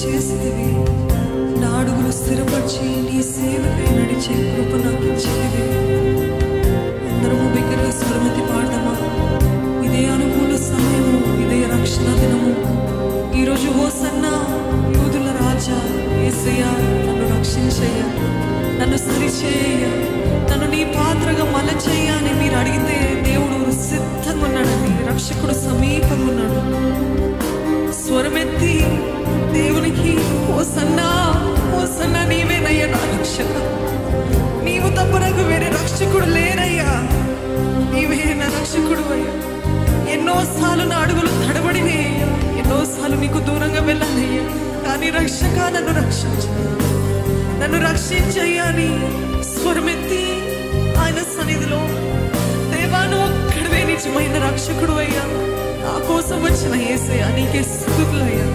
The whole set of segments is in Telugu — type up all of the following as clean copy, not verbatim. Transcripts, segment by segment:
చేసితివి. నా అడుగులు స్థిరపరిచి నీ సేవకై నడిచే కృప నాకు ఇచ్చితివి. అందరము బిగ్గరగా స్వరమెత్తి పాడదామా? ఇదే అనుకూల సమయము, ఇదే రక్షణ దినము. ఈరోజు హోసన్నా యూదుల రాజా యేసయ్యా, నన్ను రక్షించయ్యా, నన్ను సరిచేయ, నన్ను నీ పాత్రగా మలచేయ అని మీరు అడిగితే దేవుడు సిద్ధంగా ఉన్నాడండి. రక్షకుడు సమీపంగా ఉన్నాడు. స్వరమెత్తి దేవునికి హోసన్నా, హోసన్నా, నీవేనయ్యా నా రక్షక, నీవు తప్ప నాకు వేరే రక్షకుడు లేరయ్యా, నీవే నా రక్షకుడు అయ్యా. ఎన్నోసార్లు నా అడుగులు తడబడినయ్యా, ఎన్నోసార్లు నీకు దూరంగా వెళ్ళానయ్యా, కానీ రక్షక నన్ను రక్షించు, నన్ను రక్షించయ్యా అని స్వరమెత్తి ఆయన సన్నిధిలో, దేవా నువ్వు ఒక్కడివే నిజమైన రక్షకుడు అయ్యా, నా కోసం వచ్చిన యేసయ్యా నీకే స్తుతులయ్యా.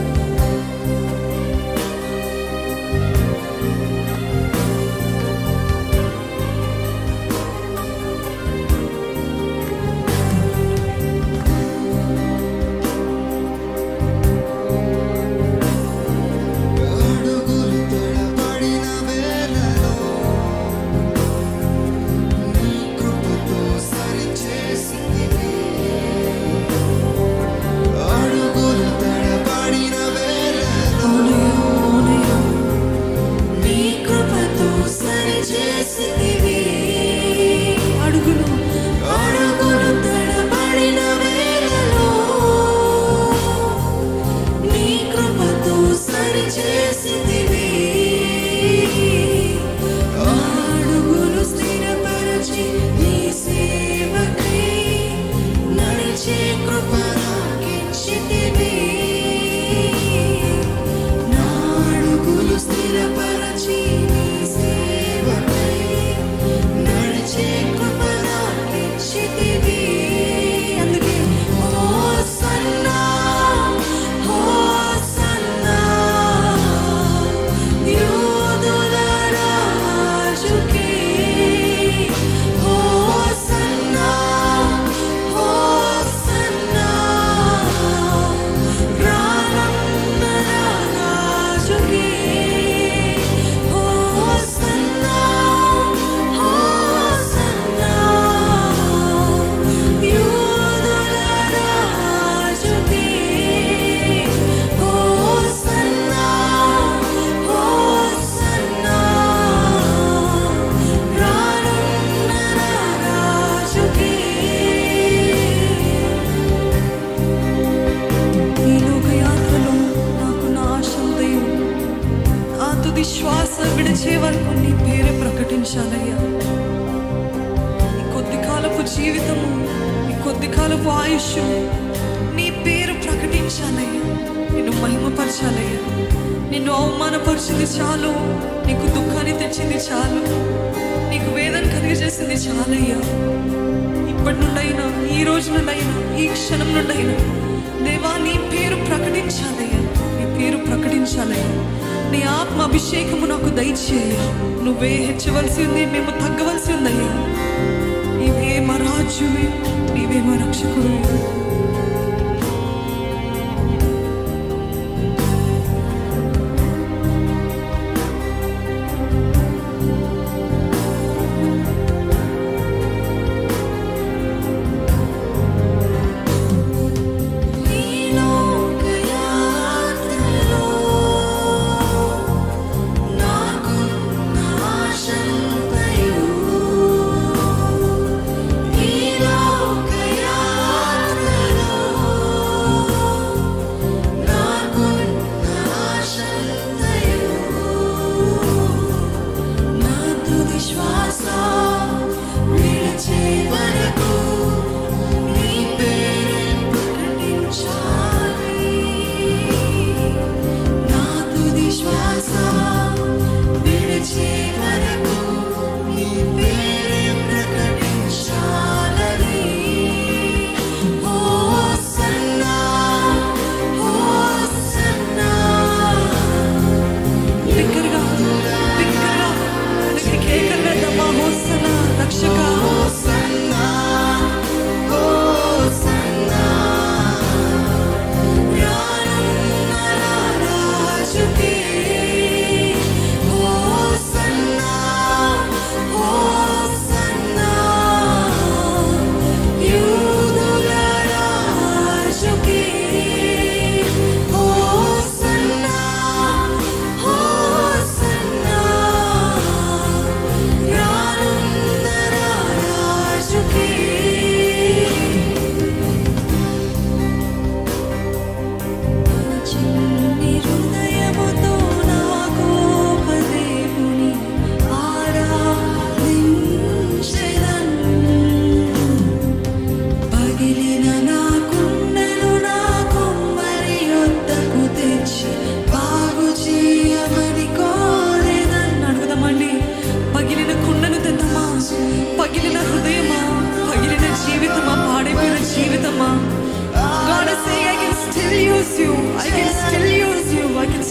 శ్వాస విడిచే వరకు నీ పేరే ప్రకటించాలయ్యా. ఈ కొద్ది కాలపు జీవితము, ఈ కొద్ది కాలపు ఆయుష్ నీ పేరు ప్రకటించాలయ్యా, నిన్ను మహిమపరచాలయ్యా. నిన్ను అవమానపరిచింది చాలు, నీకు దుఃఖాన్ని తెచ్చింది చాలు, నీకు వేదన కలిగజేసింది చాలయ్యా. ఇప్పటి నుండైనా, ఈ రోజు నుండైనా, ఈ క్షణం నుండైనా దేవా నీ పేరు ప్రకటించాలయ్యా, నీ పేరు ప్రకటించాలయ్యా. నీ ఆత్మ అభిషేకము నాకు దయచేయ. నువ్వే హెచ్చవలసి ఉంది, మేము తగ్గవలసి ఉందయ్యా. నీవే మా రాజువి, నీవే మా రక్షకుడు. ఈ లోక యాత్ర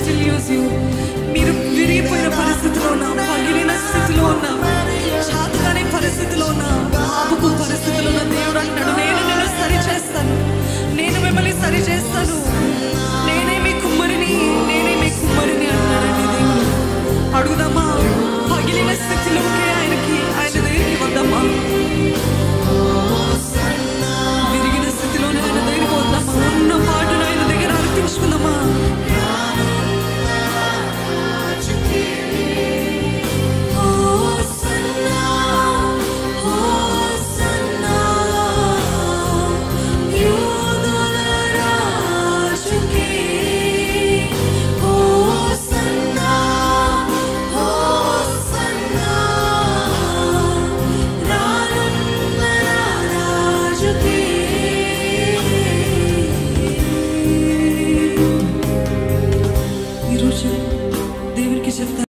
still use you. మీరు విరిగిపోయిన పరిస్థితిలో ఉన్నా, పగిలిన స్థితిలో ఉన్నా, చాతకాని పరిస్థితిలో ఉన్నా, ఆపుకు పరిస్థితిలో ఉన్న దేవుడు అంటాడు, నేను నిన్ను సరి చేస్తాను, నేను మిమ్మల్ని సరి చేస్తాను, నేనే మీ కుమ్మరిని, నేనే మీ కుమ్మరిని అంటాడండి దేవుడు. అడుగుదామా? పగిలిన స్థితిలోకి ఆయన దగ్గరికి వద్దామా? విరిగిన స్థితిలోనే ఆయన దగ్గరికి వద్దామా? ఉన్న పాటను ఆయన దగ్గర అర్పించుకుందామా? ఈరోజు